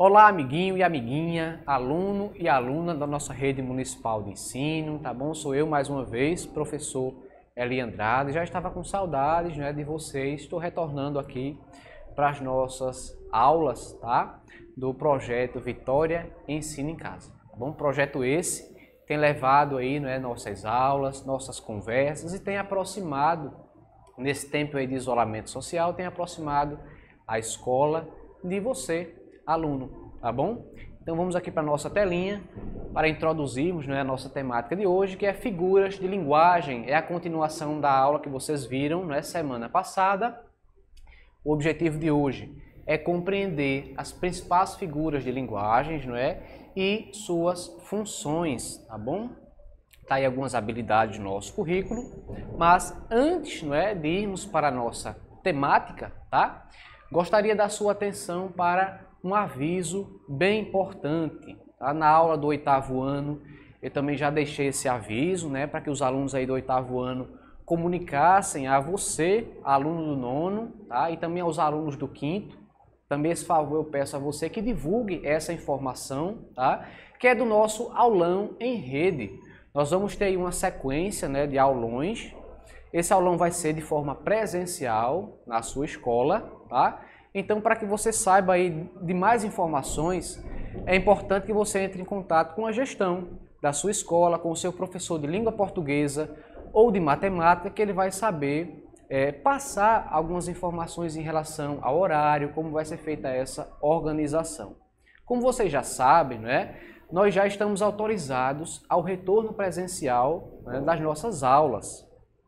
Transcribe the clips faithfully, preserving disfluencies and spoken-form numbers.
Olá, amiguinho e amiguinha, aluno e aluna da nossa rede municipal de ensino, tá bom? Sou eu mais uma vez, professor Eli Andrade. Já estava com saudades, né, de vocês. Estou retornando aqui para as nossas aulas, tá? Do projeto Vitória Ensina em Casa, tá bom? Projeto esse tem levado aí, né, nossas aulas, nossas conversas e tem aproximado, nesse tempo aí de isolamento social, tem aproximado a escola de você, aluno, tá bom? Então vamos aqui para a nossa telinha para introduzirmos, né, a nossa temática de hoje, que é figuras de linguagem. É a continuação da aula que vocês viram, né, semana passada. O objetivo de hoje é compreender as principais figuras de linguagens, não é? E suas funções, tá bom? Tá aí algumas habilidades do nosso currículo, mas antes, não é, de irmos para a nossa temática, tá? Gostaria da sua atenção para um aviso bem importante. Tá? Na aula do oitavo ano, eu também já deixei esse aviso, né, para que os alunos aí do oitavo ano comunicassem a você, aluno do nono, tá? E também aos alunos do quinto. Também esse favor eu peço a você que divulgue essa informação, tá? Que é do nosso aulão em rede. Nós vamos ter aí uma sequência, né, de aulões. Esse aulão vai ser de forma presencial na sua escola, tá? Então, para que você saiba aí de mais informações, é importante que você entre em contato com a gestão da sua escola, com o seu professor de língua portuguesa ou de matemática, que ele vai saber é, passar algumas informações em relação ao horário, como vai ser feita essa organização. Como vocês já sabem, né, nós já estamos autorizados ao retorno presencial, né, das nossas aulas.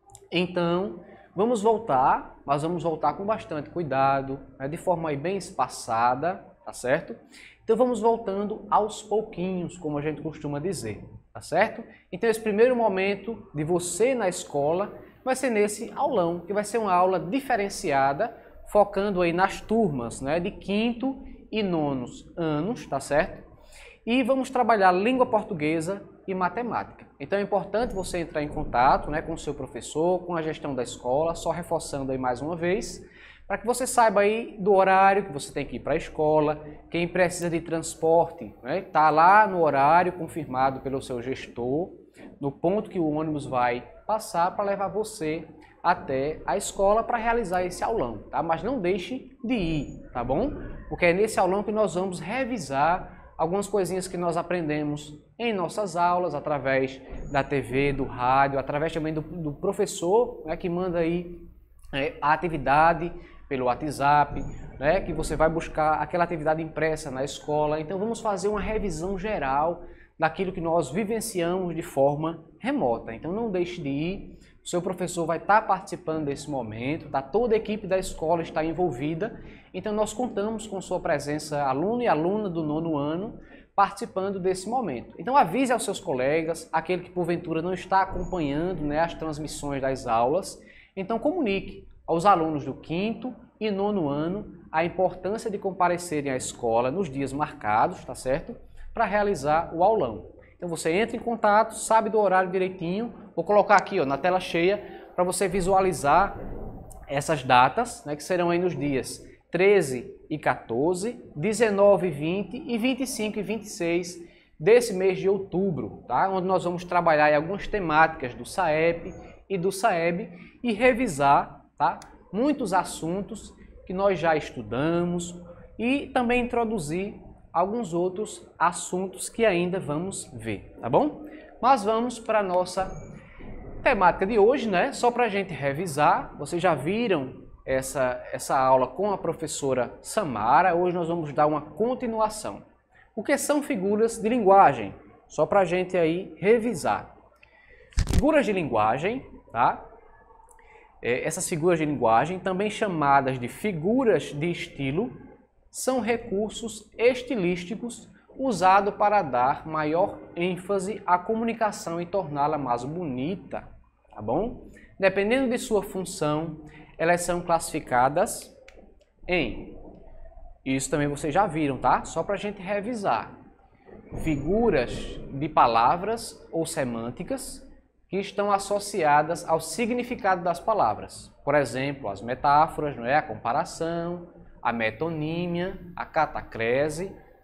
Então, vamos voltar, mas vamos voltar com bastante cuidado, né, de forma aí bem espaçada, tá certo? Então vamos voltando aos pouquinhos, como a gente costuma dizer, tá certo? Então esse primeiro momento de você na escola vai ser nesse aulão, que vai ser uma aula diferenciada, focando aí nas turmas, né, de quinto e nonos anos, tá certo? E vamos trabalhar língua portuguesa e matemática. Então é importante você entrar em contato, né, com o seu professor, com a gestão da escola, só reforçando aí mais uma vez, para que você saiba aí do horário que você tem que ir para a escola. Quem precisa de transporte, né, tá lá no horário confirmado pelo seu gestor, no ponto que o ônibus vai passar para levar você até a escola para realizar esse aulão, tá? Mas não deixe de ir, tá bom? Porque é nesse aulão que nós vamos revisar algumas coisinhas que nós aprendemos em nossas aulas, através da T V, do rádio, através também do, do professor, né, que manda aí é, a atividade pelo WhatsApp, né, que você vai buscar aquela atividade impressa na escola. Então vamos fazer uma revisão geral daquilo que nós vivenciamos de forma remota. Então não deixe de ir, o seu professor vai estar participando desse momento, tá? Toda a equipe da escola está envolvida, então nós contamos com sua presença, aluno e aluna do nono ano, participando desse momento. Então avise aos seus colegas, aquele que porventura não está acompanhando, né, as transmissões das aulas, então comunique aos alunos do quinto e nono ano a importância de comparecerem à escola nos dias marcados, tá certo? Para realizar o aulão. Então você entra em contato, sabe do horário direitinho, vou colocar aqui, ó, na tela cheia para você visualizar essas datas, né, que serão aí nos dias treze e quatorze, dezenove e vinte e vinte e cinco e vinte e seis desse mês de outubro, tá? Onde nós vamos trabalhar em algumas temáticas do SAEP e do SAEB e revisar, tá, muitos assuntos que nós já estudamos e também introduzir alguns outros assuntos que ainda vamos ver, tá bom? Mas vamos para a nossa temática de hoje, né? Só para a gente revisar, vocês já viram essa, essa aula com a professora Samara. Hoje nós vamos dar uma continuação. O que são figuras de linguagem? Só para a gente aí revisar. Figuras de linguagem, tá? É, essas figuras de linguagem, também chamadas de figuras de estilo, são recursos estilísticos usados para dar maior ênfase à comunicação e torná-la mais bonita, tá bom? Dependendo de sua função, elas são classificadas em, isso também vocês já viram, tá? Só para a gente revisar, figuras de palavras ou semânticas que estão associadas ao significado das palavras. Por exemplo, as metáforas, não é? A comparação, a metonímia, a catacrese,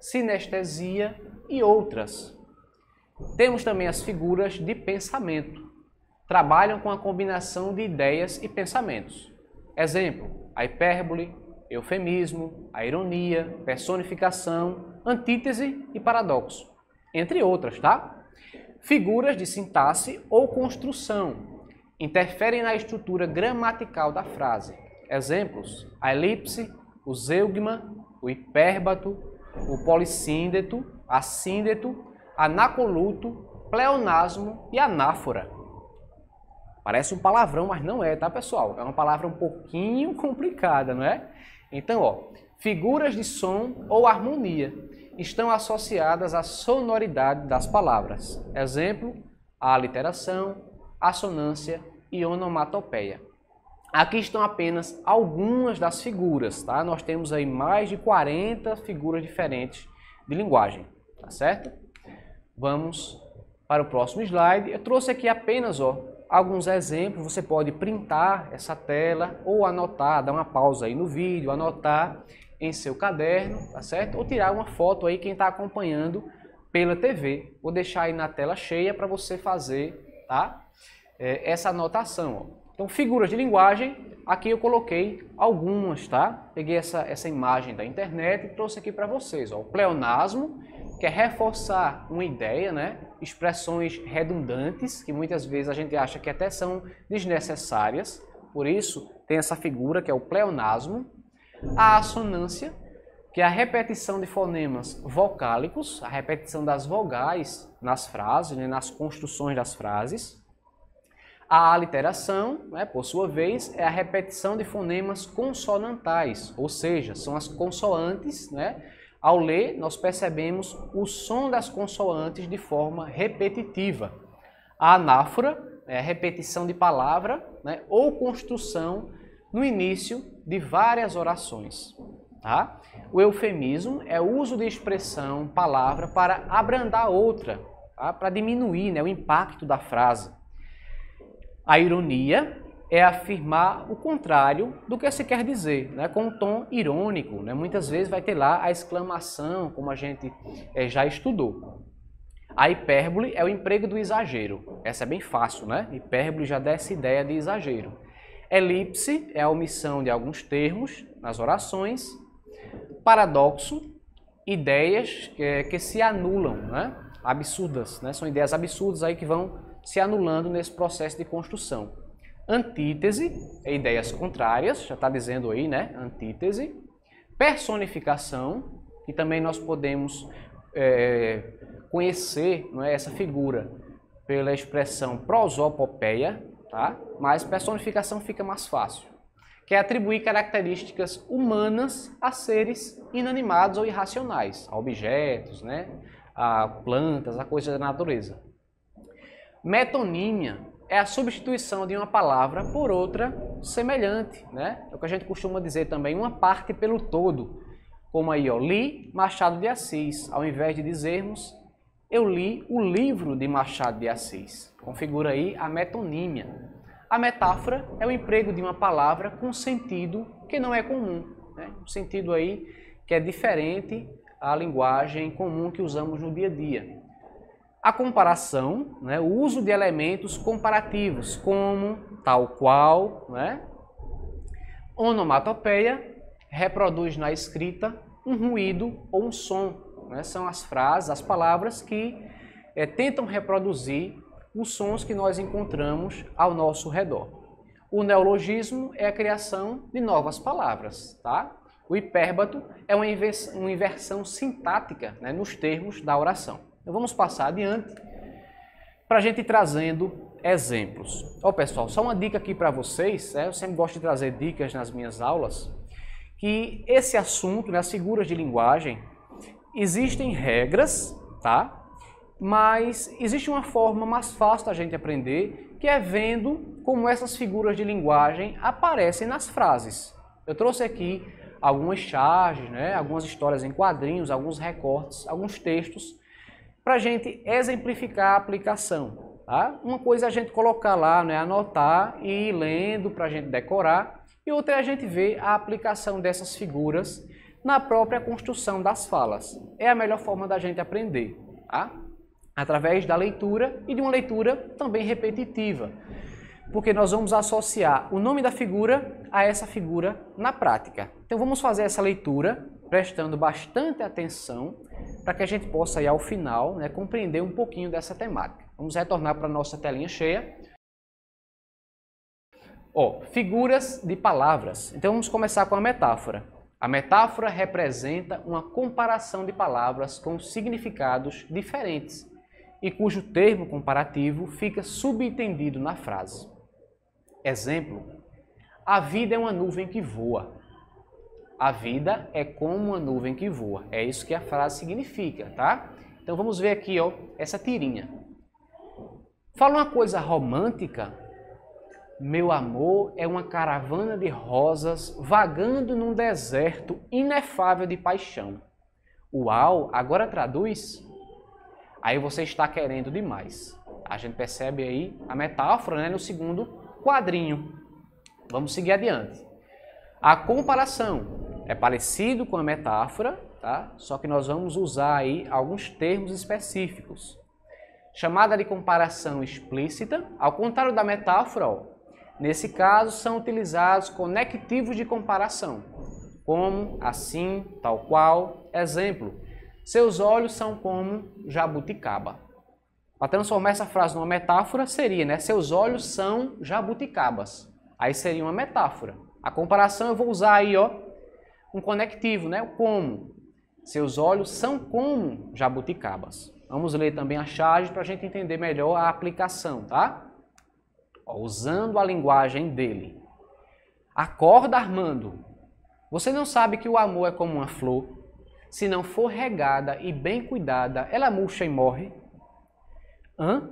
sinestesia e outras. Temos também as figuras de pensamento. Trabalham com a combinação de ideias e pensamentos. Exemplo, a hipérbole, eufemismo, a ironia, personificação, antítese e paradoxo, entre outras, tá? Figuras de sintaxe ou construção. Interferem na estrutura gramatical da frase. Exemplos, a elipse, o zeugma, o hipérbato, o polissíndeto, a síndeto, anacoluto, pleonasmo e anáfora. Parece um palavrão, mas não é, tá, pessoal? É uma palavra um pouquinho complicada, não é? Então, ó, figuras de som ou harmonia estão associadas à sonoridade das palavras. Exemplo, a aliteração, assonância e onomatopeia. Aqui estão apenas algumas das figuras, tá? Nós temos aí mais de quarenta figuras diferentes de linguagem, tá certo? Vamos para o próximo slide. Eu trouxe aqui apenas, ó, alguns exemplos. Você pode printar essa tela ou anotar, dar uma pausa aí no vídeo, anotar em seu caderno, tá certo? Ou tirar uma foto aí quem está acompanhando pela T V. Vou deixar aí na tela cheia para você fazer, tá? É, essa anotação, ó. Então, figuras de linguagem, aqui eu coloquei algumas, tá? Peguei essa, essa imagem da internet e trouxe aqui para vocês, ó. O pleonasmo, que é reforçar uma ideia, né? Expressões redundantes, que muitas vezes a gente acha que até são desnecessárias, por isso tem essa figura que é o pleonasmo. A assonância, que é a repetição de fonemas vocálicos, a repetição das vogais nas frases, né? Nas construções das frases. A aliteração, né, por sua vez, é a repetição de fonemas consonantais, ou seja, são as consoantes, né? Ao ler, nós percebemos o som das consoantes de forma repetitiva. A anáfora é a repetição de palavra, né, ou construção no início de várias orações. Tá? O eufemismo é o uso de expressão, palavra, para abrandar outra, tá? Para diminuir, né, o impacto da frase. A ironia é afirmar o contrário do que se quer dizer, né, com um tom irônico, né? Muitas vezes vai ter lá a exclamação, como a gente é, já estudou. A hipérbole é o emprego do exagero. Essa é bem fácil, né? Hipérbole já dá essa ideia de exagero. Elipse é a omissão de alguns termos nas orações. Paradoxo, ideias que, que se anulam, né? Absurdas, né? São ideias absurdas aí que vão se anulando nesse processo de construção. Antítese é ideias contrárias, já está dizendo aí, né? Antítese. Personificação, que também nós podemos é, conhecer, não é, essa figura pela expressão prosopopeia, tá? Mas personificação fica mais fácil, que é atribuir características humanas a seres inanimados ou irracionais, a objetos, né? A plantas, a coisas da natureza. Metonímia é a substituição de uma palavra por outra semelhante, né? É o que a gente costuma dizer também, uma parte pelo todo. Como aí, ó, li Machado de Assis, ao invés de dizermos eu li o livro de Machado de Assis. Configura aí a metonímia. A metáfora é o emprego de uma palavra com sentido que não é comum, né? Um sentido aí que é diferente à linguagem comum que usamos no dia a dia. A comparação, né, o uso de elementos comparativos, como tal qual, né? Onomatopeia reproduz na escrita um ruído ou um som, né? São as frases, as palavras que é, tentam reproduzir os sons que nós encontramos ao nosso redor. O neologismo é a criação de novas palavras, tá? O hipérbato é uma inversão sintática, né, nos termos da oração. Então vamos passar adiante para a gente ir trazendo exemplos. Ó, pessoal, só uma dica aqui para vocês, né? Eu sempre gosto de trazer dicas nas minhas aulas, que esse assunto, né, as figuras de linguagem, existem regras, tá? Mas existe uma forma mais fácil da gente aprender, que é vendo como essas figuras de linguagem aparecem nas frases. Eu trouxe aqui algumas charges, né, algumas histórias em quadrinhos, alguns recortes, alguns textos, para a gente exemplificar a aplicação. Tá? Uma coisa é a gente colocar lá, né, anotar e ir lendo para a gente decorar, e outra é a gente ver a aplicação dessas figuras na própria construção das falas. É a melhor forma da gente aprender, tá? Através da leitura e de uma leitura também repetitiva, porque nós vamos associar o nome da figura a essa figura na prática. Então vamos fazer essa leitura prestando bastante atenção para que a gente possa ir ao final, né, compreender um pouquinho dessa temática. Vamos retornar para a nossa telinha cheia. Ó, figuras de palavras. Então vamos começar com a metáfora. A metáfora representa uma comparação de palavras com significados diferentes e cujo termo comparativo fica subentendido na frase. Exemplo: a vida é uma nuvem que voa. A vida é como uma nuvem que voa. É isso que a frase significa, tá? Então vamos ver aqui, ó, essa tirinha. Fala uma coisa romântica. Meu amor é uma caravana de rosas vagando num deserto inefável de paixão. Uau, agora traduz? Aí você está querendo demais. A gente percebe aí a metáfora, né, no segundo quadrinho. Vamos seguir adiante. A comparação é parecido com a metáfora, tá? Só que nós vamos usar aí alguns termos específicos. Chamada de comparação explícita, ao contrário da metáfora, ó, nesse caso são utilizados conectivos de comparação, como, assim, tal qual. Exemplo: seus olhos são como jabuticaba. Para transformar essa frase numa metáfora seria, né? Seus olhos são jabuticabas. Aí seria uma metáfora. A comparação eu vou usar aí, ó, um conectivo, né? O como. Seus olhos são como jabuticabas. Vamos ler também a charge para a gente entender melhor a aplicação, tá? Ó, usando a linguagem dele. Acorda, Armando. Você não sabe que o amor é como uma flor? Se não for regada e bem cuidada, ela murcha e morre. Hã?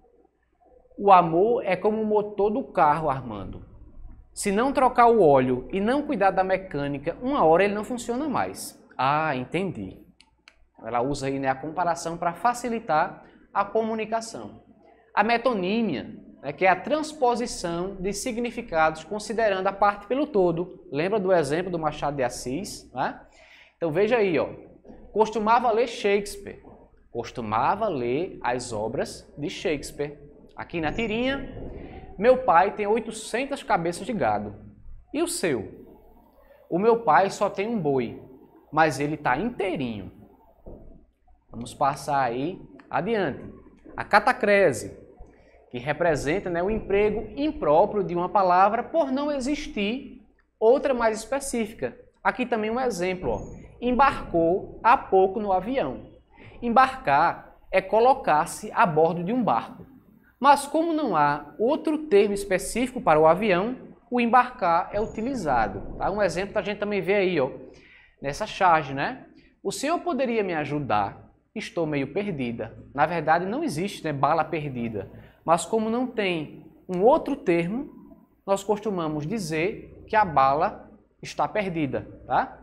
O amor é como o motor do carro, Armando. Se não trocar o óleo e não cuidar da mecânica, uma hora ele não funciona mais. Ah, entendi. Ela usa aí, né, a comparação para facilitar a comunicação. A metonímia, né, que é a transposição de significados considerando a parte pelo todo. Lembra do exemplo do Machado de Assis? Né? Então veja aí, ó. Costumava ler Shakespeare. Costumava ler as obras de Shakespeare. Aqui na tirinha, meu pai tem oitocentas cabeças de gado. E o seu? O meu pai só tem um boi, mas ele está inteirinho. Vamos passar aí adiante. A catacrese, que representa, né, o emprego impróprio de uma palavra por não existir outra mais específica. Aqui também um exemplo, ó. Embarcou há pouco no avião. Embarcar é colocar-se a bordo de um barco. Mas como não há outro termo específico para o avião, o embarcar é utilizado. Tá? Um exemplo que a gente também vê aí, ó, nessa charge, né? O senhor poderia me ajudar? Estou meio perdida. Na verdade, não existe, né, bala perdida. Mas como não tem um outro termo, nós costumamos dizer que a bala está perdida. Tá?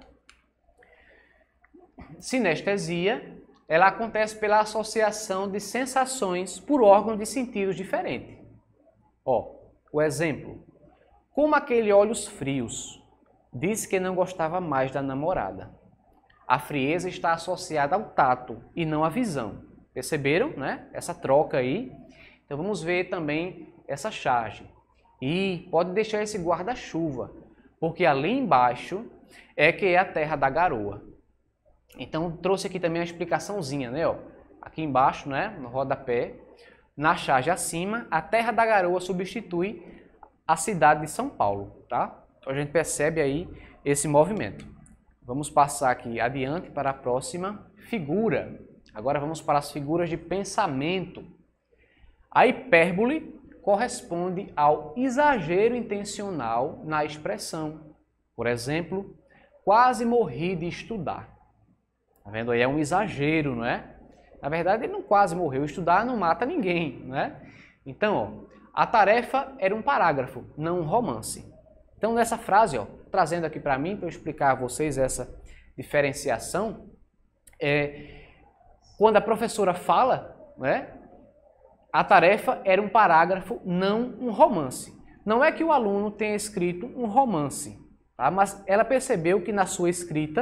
Sinestesia, ela acontece pela associação de sensações por órgãos de sentidos diferentes. Ó, o exemplo. Como aquele olhos frios, disse que não gostava mais da namorada. A frieza está associada ao tato e não à visão. Perceberam, né? Essa troca aí. Então vamos ver também essa charge. E pode deixar esse guarda-chuva, porque ali embaixo é que é a terra da garoa. Então trouxe aqui também a explicaçãozinha, né? Ó, aqui embaixo, né, no rodapé, na charge acima, a terra da garoa substitui a cidade de São Paulo, tá? Então a gente percebe aí esse movimento. Vamos passar aqui adiante para a próxima figura. Agora vamos para as figuras de pensamento. A hipérbole corresponde ao exagero intencional na expressão. Por exemplo, quase morri de estudar. Tá vendo aí? É um exagero, não é? Na verdade, ele não quase morreu. Estudar não mata ninguém, não é? Então, ó, a tarefa era um parágrafo, não um romance. Então, nessa frase, ó, trazendo aqui para mim, para eu explicar a vocês essa diferenciação, é, quando a professora fala, né, a tarefa era um parágrafo, não um romance. Não é que o aluno tenha escrito um romance, tá? Mas ela percebeu que na sua escrita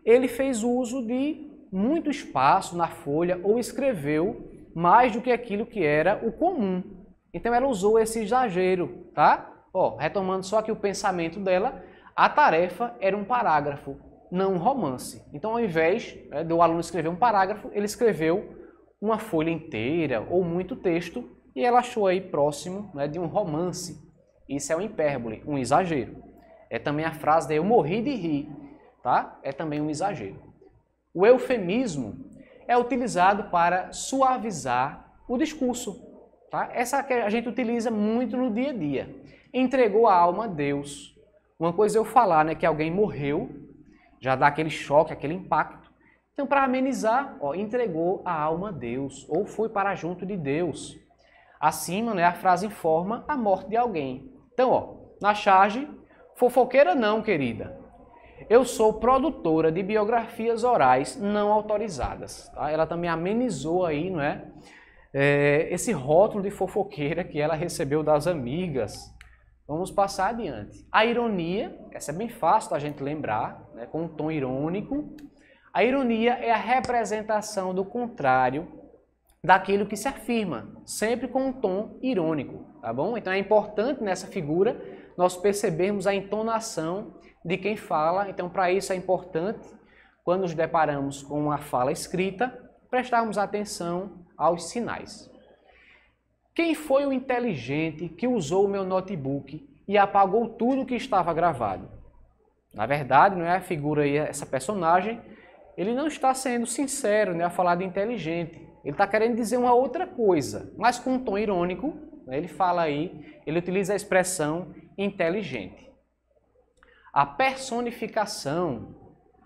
ele fez uso de muito espaço na folha ou escreveu mais do que aquilo que era o comum. Então ela usou esse exagero, tá? Ó, retomando só aqui o pensamento dela, a tarefa era um parágrafo, não um romance. Então ao invés, né, do aluno escrever um parágrafo, ele escreveu uma folha inteira ou muito texto e ela achou aí próximo, né, de um romance. Isso é um hipérbole, um exagero. É também a frase de eu morri de rir, tá? É também um exagero. O eufemismo é utilizado para suavizar o discurso, tá? Essa que a gente utiliza muito no dia a dia. Entregou a alma a Deus. Uma coisa é eu falar, né, que alguém morreu, já dá aquele choque, aquele impacto. Então, para amenizar, ó, entregou a alma a Deus, ou foi para junto de Deus. Acima, né, a frase informa a morte de alguém. Então, ó, na charge, fofoqueira não, querida. Eu sou produtora de biografias orais não autorizadas. Tá? Ela também amenizou aí, não é, é, esse rótulo de fofoqueira que ela recebeu das amigas. Vamos passar adiante. A ironia, essa é bem fácil da gente lembrar, né, com um tom irônico. A ironia é a representação do contrário daquilo que se afirma, sempre com um tom irônico, tá bom? Então é importante nessa figura nós percebermos a entonação de quem fala. Então para isso é importante, quando nos deparamos com uma fala escrita, prestarmos atenção aos sinais. Quem foi o inteligente que usou o meu notebook e apagou tudo que estava gravado? Na verdade, não é a figura aí, essa personagem, ele não está sendo sincero, né, a falar de inteligente. Ele está querendo dizer uma outra coisa, mas com um tom irônico, né, ele fala aí, ele utiliza a expressão inteligente. A personificação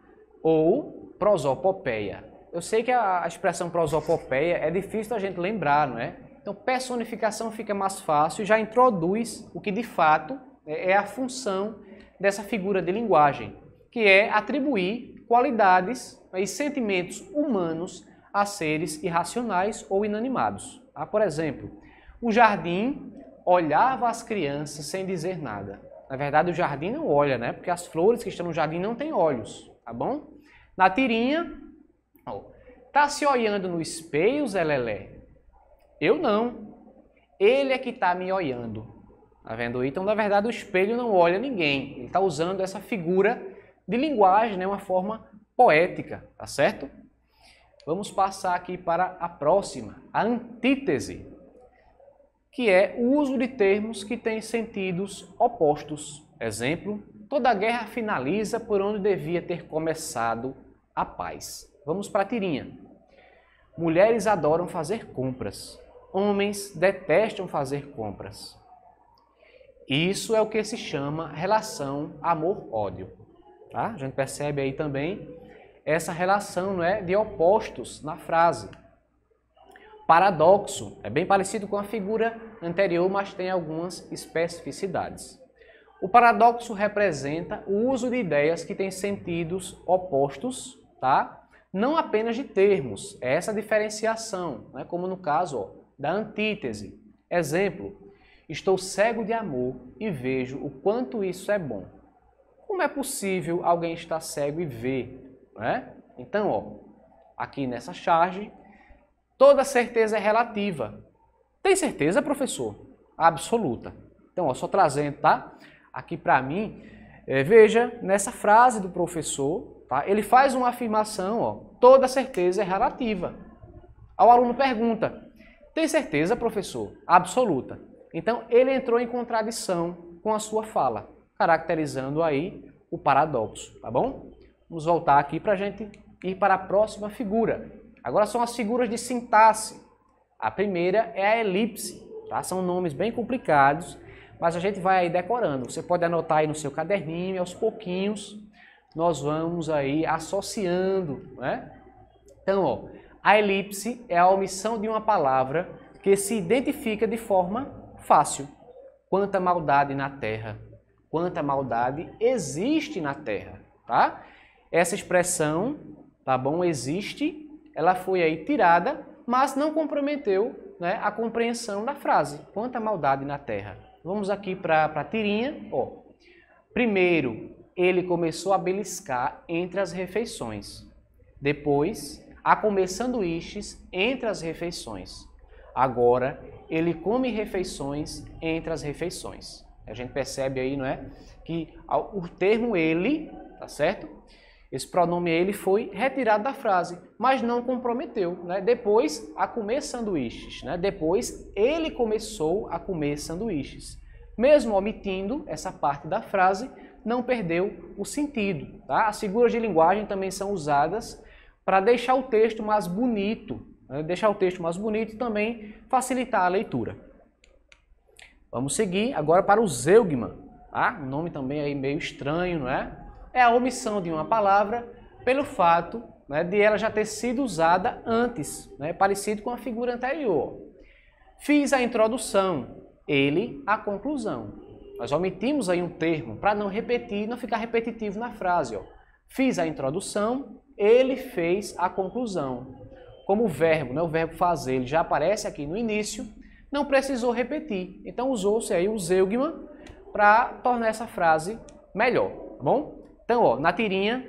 ou prosopopeia. Eu sei que a expressão prosopopeia é difícil da gente lembrar, não é? Então, personificação fica mais fácil e já introduz o que de fato é a função dessa figura de linguagem, que é atribuir qualidades e sentimentos humanos a seres irracionais ou inanimados. Ah, por exemplo, o jardim olhava as crianças sem dizer nada. Na verdade, o jardim não olha, né? Porque as flores que estão no jardim não têm olhos, tá bom? Na tirinha, ó, tá se olhando no espelho, Zé Lelé? Eu não. Ele é que está me olhando. Tá vendo? Então, na verdade, o espelho não olha ninguém. Ele está usando essa figura de linguagem, né? Uma forma poética, tá certo? Vamos passar aqui para a próxima, a antítese, que é o uso de termos que têm sentidos opostos. Exemplo, toda guerra finaliza por onde devia ter começado a paz. Vamos para a tirinha. Mulheres adoram fazer compras. Homens detestam fazer compras. Isso é o que se chama relação amor-ódio. Tá? A gente percebe aí também essa relação, não é, de opostos na frase. Paradoxo é bem parecido com a figura anterior, mas tem algumas especificidades. O paradoxo representa o uso de ideias que têm sentidos opostos, tá? Não apenas de termos, é essa diferenciação, né? Como no caso, ó, da antítese. Exemplo, estou cego de amor e vejo o quanto isso é bom. Como é possível alguém estar cego e ver? Né? Então, ó, aqui nessa charge, toda certeza é relativa. Tem certeza, professor? Absoluta. Então, ó, só trazendo, tá? Aqui para mim, é, veja, nessa frase do professor, tá? Ele faz uma afirmação, ó, toda certeza é relativa. Aí o aluno pergunta, tem certeza, professor? Absoluta. Então, ele entrou em contradição com a sua fala, caracterizando aí o paradoxo, tá bom? Vamos voltar aqui para a gente ir para a próxima figura. Agora são as figuras de sintaxe. A primeira é a elipse, tá? São nomes bem complicados, mas a gente vai aí decorando. Você pode anotar aí no seu caderninho e aos pouquinhos nós vamos aí associando, né? Então, ó, a elipse é a omissão de uma palavra que se identifica de forma fácil. Quanta maldade na terra, quanta maldade existe na terra, tá? Essa expressão, tá bom, existe, ela foi aí tirada, mas não comprometeu, né, a compreensão da frase. Quanta maldade na terra. Vamos aqui para a tirinha. Ó. Primeiro, ele começou a beliscar entre as refeições. Depois, a comer sanduíches entre as refeições. Agora, ele come refeições entre as refeições. A gente percebe aí, não é, que o termo ele, tá certo? Esse pronome ele foi retirado da frase, mas não comprometeu, né? Depois, a comer sanduíches, né? Depois, ele começou a comer sanduíches. Mesmo omitindo essa parte da frase, não perdeu o sentido, tá? As figuras de linguagem também são usadas para deixar o texto mais bonito, né? Deixar o texto mais bonito e também facilitar a leitura. Vamos seguir agora para o zeugma, tá? Um nome também aí meio estranho, não é? É a omissão de uma palavra pelo fato, né, de ela já ter sido usada antes, né? Parecido com a figura anterior. Fiz a introdução, ele a conclusão. Nós omitimos aí um termo para não repetir, não ficar repetitivo na frase. Ó. Fiz a introdução, ele fez a conclusão. Como o verbo, né, o verbo fazer, ele já aparece aqui no início, não precisou repetir. Então usou-se aí o zeugma para tornar essa frase melhor, tá bom? Então, ó, na tirinha,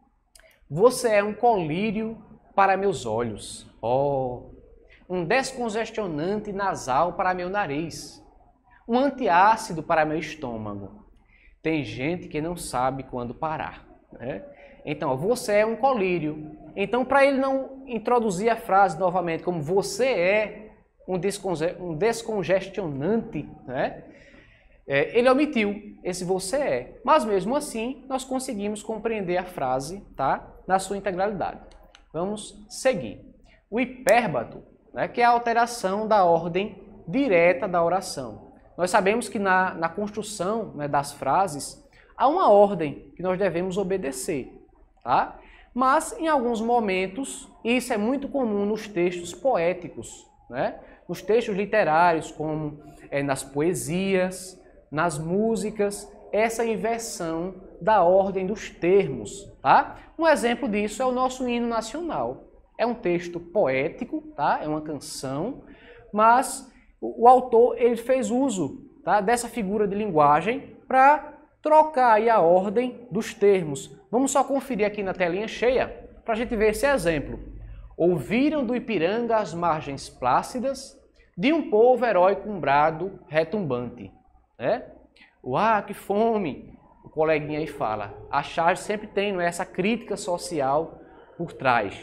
você é um colírio para meus olhos, ó, um descongestionante nasal para meu nariz, um antiácido para meu estômago. Tem gente que não sabe quando parar, né? Então, ó, você é um colírio. Então, para ele não introduzir a frase novamente como você é um, desconge um descongestionante, né? É, ele omitiu esse você é, mas mesmo assim nós conseguimos compreender a frase, tá, na sua integralidade. Vamos seguir. O hipérbato, né, que é a alteração da ordem direta da oração. Nós sabemos que na, na construção, né, das frases há uma ordem que nós devemos obedecer, tá? Mas em alguns momentos, e isso é muito comum nos textos poéticos, né, nos textos literários, como é, nas poesias, nas músicas, essa inversão da ordem dos termos, tá? Um exemplo disso é o nosso hino nacional. É um texto poético, tá? É uma canção, mas o, o autor ele fez uso, tá, dessa figura de linguagem para trocar aí a ordem dos termos. Vamos só conferir aqui na telinha cheia para a gente ver esse exemplo. Ouviram do Ipiranga as margens plácidas de um povo heróico um brado retumbante. É? Uau, que fome! O coleguinha aí fala. A charge sempre tem, não é, essa crítica social por trás.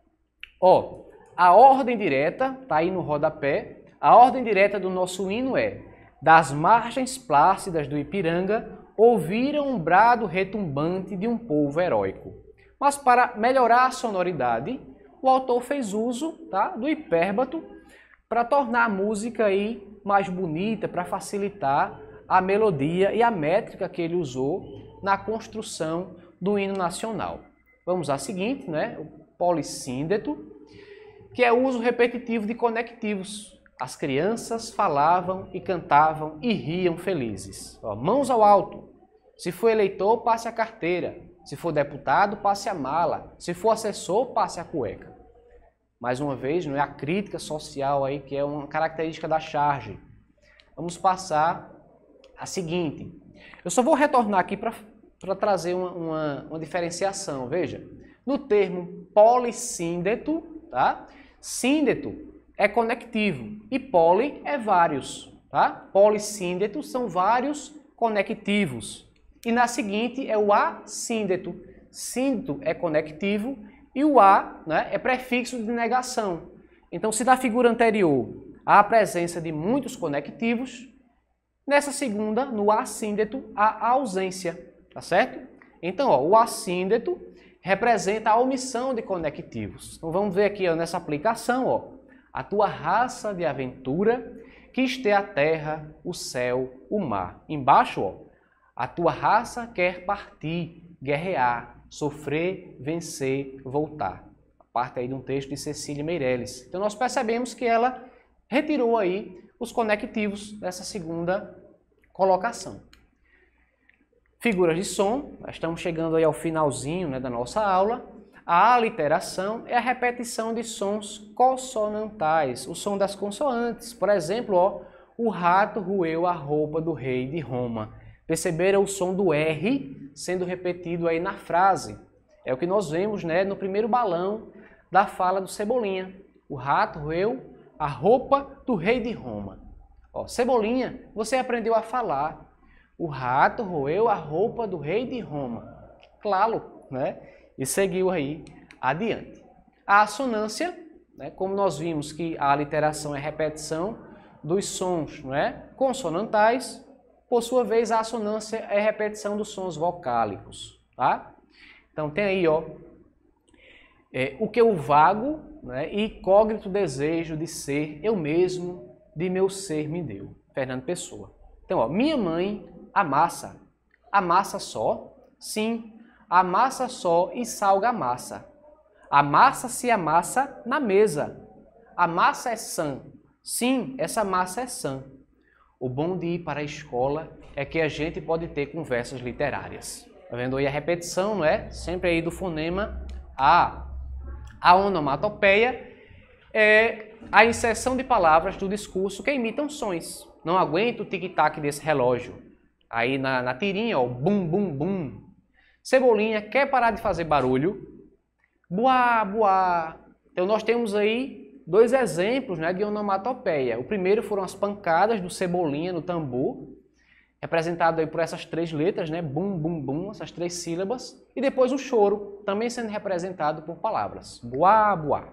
Ó, a ordem direta, tá aí no rodapé, a ordem direta do nosso hino é: das margens plácidas do Ipiranga, ouviram um brado retumbante de um povo heróico. Mas para melhorar a sonoridade, o autor fez uso, tá, do hipérbato para tornar a música aí mais bonita, para facilitar a melodia e a métrica que ele usou na construção do hino nacional. Vamos à seguinte, né? O polissíndeto, que é o uso repetitivo de conectivos. As crianças falavam e cantavam e riam felizes. Ó, mãos ao alto. Se for eleitor, passe a carteira. Se for deputado, passe a mala. Se for assessor, passe a cueca. Mais uma vez, não é a crítica social aí que é uma característica da charge. Vamos passar a seguinte. Eu só vou retornar aqui para trazer uma, uma, uma diferenciação. Veja, no termo polissíndeto, tá? Síndeto é conectivo e poli é vários, tá? Polissíndeto são vários conectivos. E na seguinte é o assíndeto. Síndeto é conectivo e o a, né, é prefixo de negação. Então, se na figura anterior há a presença de muitos conectivos, nessa segunda, no assíndeto, há a ausência, tá certo? Então, ó, o assíndeto representa a omissão de conectivos. Então, vamos ver aqui, ó, nessa aplicação, ó, a tua raça de aventura, quis ter a terra, o céu, o mar. Embaixo, ó, a tua raça quer partir, guerrear, sofrer, vencer, voltar. A parte aí de um texto de Cecília Meirelles. Então, nós percebemos que ela retirou aí os conectivos dessa segunda colocação. Figuras de som, nós estamos chegando aí ao finalzinho, né, da nossa aula. A aliteração é a repetição de sons consonantais, o som das consoantes. Por exemplo, ó, o rato roeu a roupa do rei de Roma. Perceberam o som do R sendo repetido aí na frase. É o que nós vemos, né, no primeiro balão da fala do Cebolinha. O rato roeu a roupa do rei de Roma. Ó, Cebolinha, você aprendeu a falar. O rato roeu a roupa do rei de Roma. Claro, né? E seguiu aí adiante. A assonância, né, como nós vimos que a aliteração é repetição dos sons, né, consonantais, por sua vez a assonância é repetição dos sons vocálicos, tá? Então tem aí, ó, é, o que eu vago, né, e cógnito desejo de ser eu mesmo, de meu ser me deu. Fernando Pessoa. Então, ó, minha mãe amassa. Amassa só? Sim, amassa só e salga a massa. A massa se amassa na mesa. A massa é sã. Sim, essa massa é sã. O bom de ir para a escola é que a gente pode ter conversas literárias. Tá vendo aí a repetição, não é? Sempre aí do fonema A. A onomatopeia é a inserção de palavras do discurso que imitam sons. Não aguento o tic-tac desse relógio. Aí na, na tirinha, ó, bum, bum, bum. Cebolinha quer parar de fazer barulho. Buá, buá. Então nós temos aí dois exemplos, né, de onomatopeia. O primeiro foram as pancadas do Cebolinha no tambor, representado aí por essas três letras, né, bum, bum, bum, essas três sílabas. E depois o choro, também sendo representado por palavras. Buá, buá.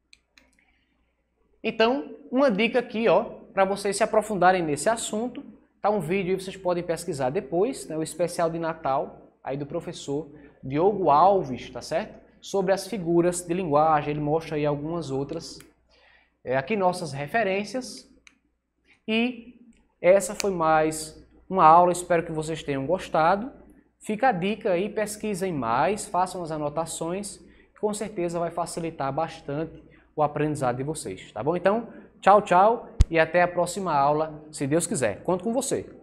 Então, uma dica aqui, ó, para vocês se aprofundarem nesse assunto, tá um vídeo aí, vocês podem pesquisar depois, né, o especial de Natal aí do professor Diogo Alves, tá certo? Sobre as figuras de linguagem, ele mostra aí algumas outras, é, aqui nossas referências. E essa foi mais uma aula, espero que vocês tenham gostado. Fica a dica aí, pesquisem mais, façam as anotações, que com certeza vai facilitar bastante o aprendizado de vocês, tá bom? Então, tchau, tchau e até a próxima aula, se Deus quiser. Conto com você.